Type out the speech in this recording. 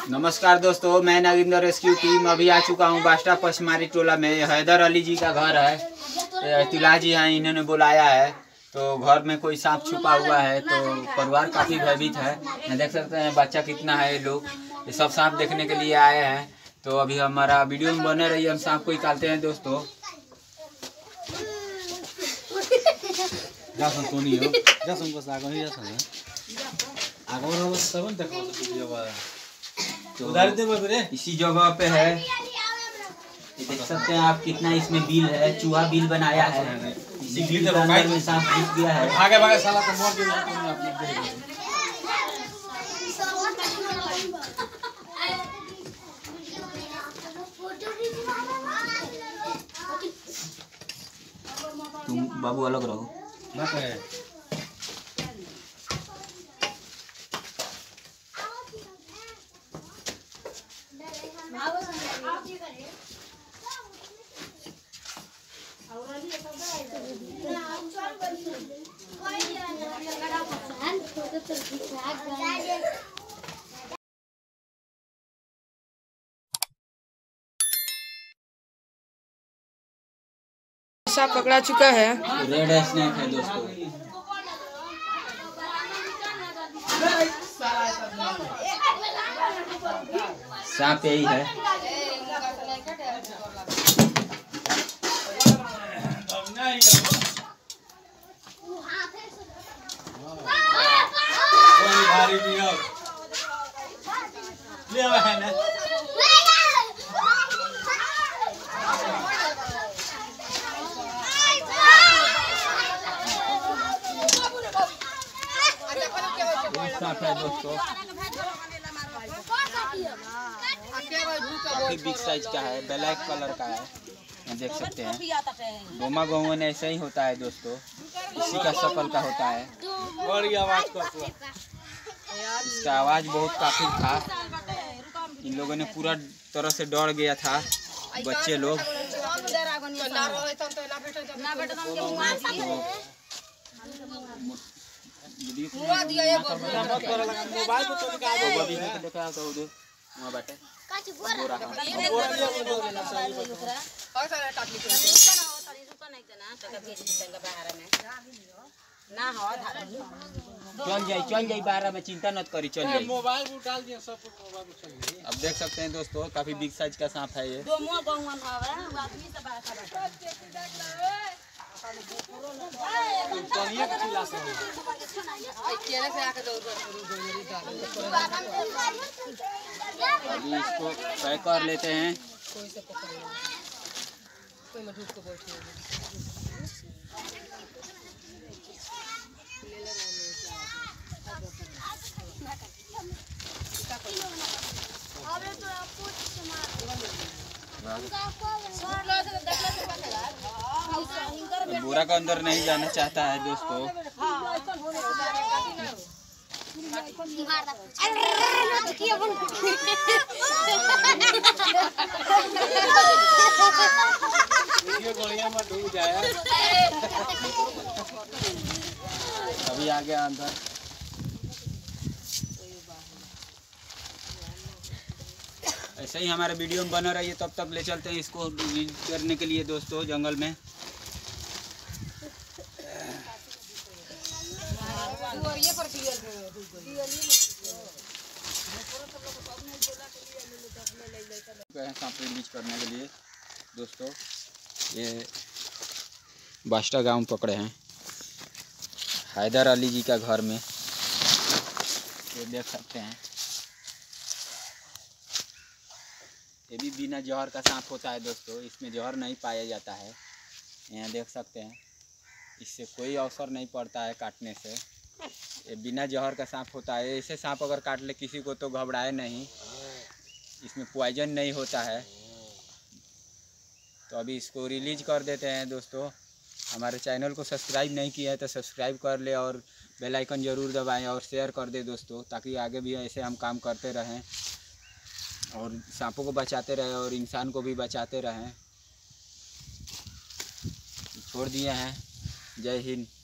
नमस्कार दोस्तों, मैं नागिंदर रेस्क्यू टीम अभी आ चुका हूँ बास्टा पशमारी टोला में। हैदर अली जी का घर है। तिला जी हैं, इन्होंने बुलाया है। तो घर में कोई सांप छुपा हुआ है, तो परिवार काफ़ी भयभीत है। मैं देख सकते हैं बच्चा कितना है, लोग ये सब सांप देखने के लिए आए हैं। तो अभी हमारा वीडियो में बने रहिए, हम सांप को निकालते हैं दोस्तों। तो इसी जगह पे है, देख सकते हैं आप कितना इसमें बिल है, चूहा बिल बनाया है। इसी बिल के अंदर में सांप घुस गया है। आगे भागे साला तो मोड़ के तुम बाबू अलग रहो। सांप पकड़ा चुका है। रेड स्नेक है दोस्तों। सांप यही है। सांप है दोस्तों, काफी बिग साइज का है, ब्लैक कलर का है। देख सकते हैं गोमा गौवन ऐसा ही होता है दोस्तों, इसी का शक्ल का होता है। इसका आवाज बहुत काफी था, इन लोगों ने पूरा तरह से डर गया था बच्चे लोग। चल जाई 12 में, चिंता मत करी, चल जाई। मोबाइल डाल दिया सब मोबाइल चल गई। अब देख सकते हैं दोस्तों, काफी बिग साइज का सांप है ये। अभी इसको पैक कर लेते हैं। बोरा का अंदर नहीं जाना चाहता है दोस्तों। अभी आ गया अंदर। ऐसे ही हमारे वीडियो में बना रहिए, तब तक ले चलते हैं इसको करने के लिए दोस्तों जंगल में। सांप रिलीज करने के लिए दोस्तों, ये बास्टा गांव पकड़े हैं हैदर अली जी का घर में। ये देख सकते हैं, ये भी बिना जहर का सांप होता है दोस्तों, इसमें जहर नहीं पाया जाता है। यहाँ देख सकते हैं, इससे कोई असर नहीं पड़ता है काटने से। ये बिना जहर का सांप होता है। ऐसे सांप अगर काट ले किसी को तो घबराए नहीं, इसमें पॉइजन नहीं होता है। तो अभी इसको रिलीज कर देते हैं दोस्तों। हमारे चैनल को सब्सक्राइब नहीं किया है तो सब्सक्राइब कर ले और बेल आइकन ज़रूर दबाएं और शेयर कर दे दोस्तों, ताकि आगे भी ऐसे हम काम करते रहें और सांपों को बचाते रहें और इंसान को भी बचाते रहें। छोड़ दिए हैं। जय हिंद।